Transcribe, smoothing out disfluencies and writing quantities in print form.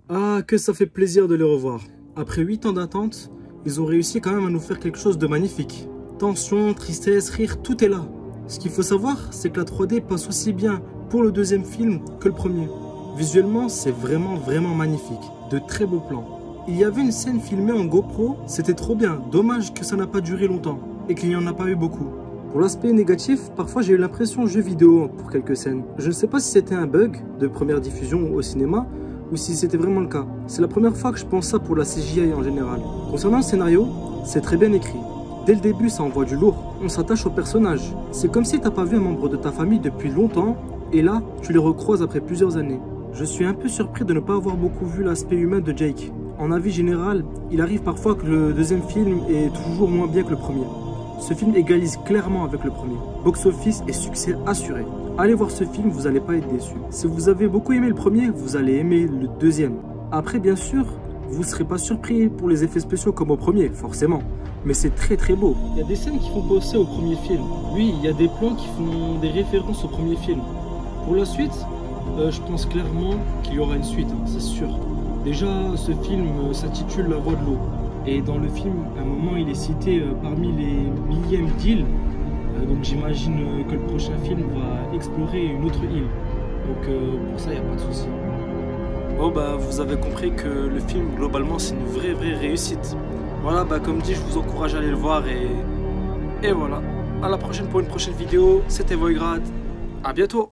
Ah, que ça fait plaisir de les revoir. Après 8 ans d'attente, ils ont réussi quand même à nous faire quelque chose de magnifique. Tension, tristesse, rire, tout est là. Ce qu'il faut savoir, c'est que la 3D passe aussi bien pour le deuxième film que le premier. Visuellement, c'est vraiment magnifique. De très beaux plans. Il y avait une scène filmée en GoPro, c'était trop bien. Dommage que ça n'a pas duré longtemps et qu'il n'y en a pas eu beaucoup. Pour l'aspect négatif, parfois j'ai eu l'impression jeu vidéo pour quelques scènes. Je ne sais pas si c'était un bug de première diffusion au cinéma ou si c'était vraiment le cas. C'est la première fois que je pense ça pour la CGI en général. Concernant le scénario, c'est très bien écrit. Dès le début, ça envoie du lourd. On s'attache aux personnages. C'est comme si t'as pas vu un membre de ta famille depuis longtemps et là, tu les recroises après plusieurs années. Je suis un peu surpris de ne pas avoir beaucoup vu l'aspect humain de Jake. En avis général, il arrive parfois que le deuxième film est toujours moins bien que le premier. Ce film égalise clairement avec le premier. Box-office et succès assuré. Allez voir ce film, vous n'allez pas être déçus. Si vous avez beaucoup aimé le premier, vous allez aimer le deuxième. Après, bien sûr, vous ne serez pas surpris pour les effets spéciaux comme au premier, forcément. Mais c'est très beau. Il y a des scènes qui font penser au premier film. Oui, il y a des plans qui font des références au premier film. Pour la suite, je pense clairement qu'il y aura une suite, hein, c'est sûr. Déjà, ce film s'intitule La Voix de l'eau. Et dans le film, à un moment, il est cité parmi les millièmes d'îles. Donc j'imagine que le prochain film va explorer une autre île. Donc pour ça, il n'y a pas de souci. Bon, bah, vous avez compris que le film, globalement, c'est une vraie réussite. Voilà, bah, comme dit, je vous encourage à aller le voir et voilà. À la prochaine pour une prochaine vidéo. C'était Voigrad. À bientôt.